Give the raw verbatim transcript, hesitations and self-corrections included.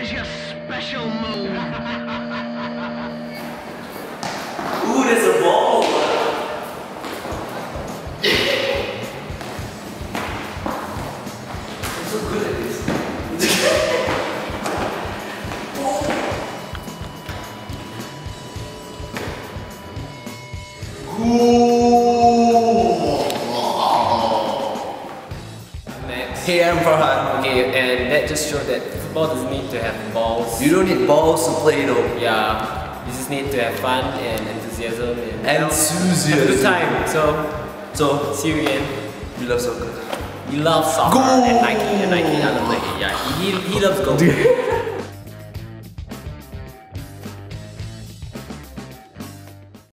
is your special move. Ooh, there's a ball. I'm so good at this. Next. Hey, I'm Farhan. Okay, and that just showed that football doesn't need to have balls. You don't need balls to play though. Yeah, you just need to have fun and enthusiasm and Enthusiasm. have a good time. So, So, see you again. you love soccer. You love soccer Go! and Nike and Nike. I love Nike. Yeah, he, he loves golf.